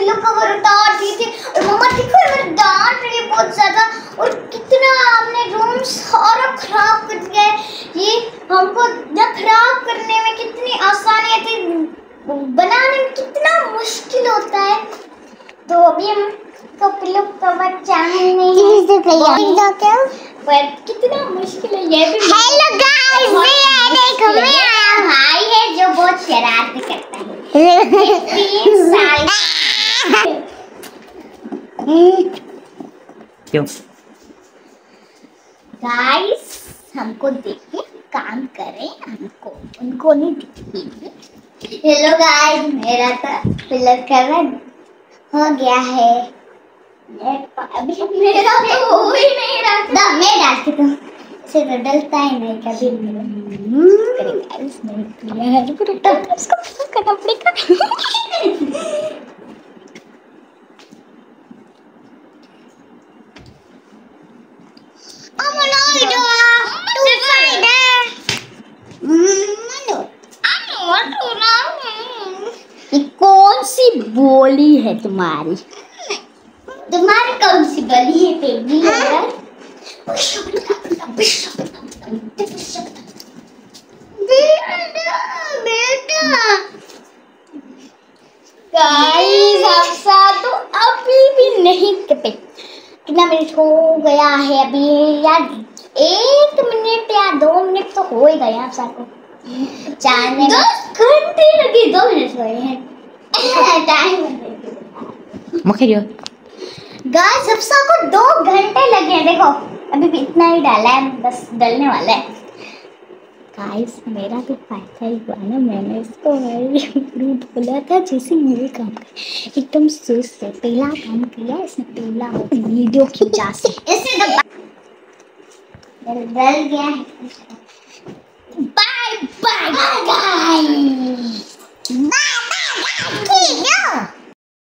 Pillow cover उतार दी थी और मम्मा देखो मेरे डांट रही है बहुत ज्यादा। और कितना हमने रूम सारा खराब कर दिया है। ये हमको खराब करने में कितनी आसानी थी, बनाने में कितना मुश्किल होता है। तो अभी हम तो पिलो कवर चाहे नहीं पर कितना मुश्किल है ये भी। हेलो गाइस, ये देखो मेरा भाई है जो बहुत शरारती करता है। 3 साल क्यों गाइस हमको देखिए काम करें, हमको उनको नहीं दिखेगी। हेलो गाइस, मेरा तो पिलर कवर हो गया है। अभी मेरा तो हो ही नहीं रहा। मैं डालती हूँ, इसे तो डलता ही नहीं कभी गाइस। नहीं किया है पूरा इसको करना पड़ेगा। ये कौन सी बोली है तुम्हारी? तुम्हारी कौन सी बोली है बेबी? गाइस हफ्सा तो अभी भी नहीं कटे। कितना मिनट हो गया है अभी यार? 1 मिनट या 2 मिनट तो हो ही गया हफ्सा को जाने। 10 घंटे लगे, 2 मिनट हुए हैं। टाइम गाइस हफ्सा को 2 घंटे लगे हैं। देखो अभी भी इतना ही डाला है, बस डलने वाला है। गाइस मेरा भी फायदा ही हुआ ना, मैंने इसको फ्रूट बोला था जैसे मेरे काम का एकदम सुस्त से पहला काम किया इसने, पहला वीडियो की वजह से इससे डल गया है।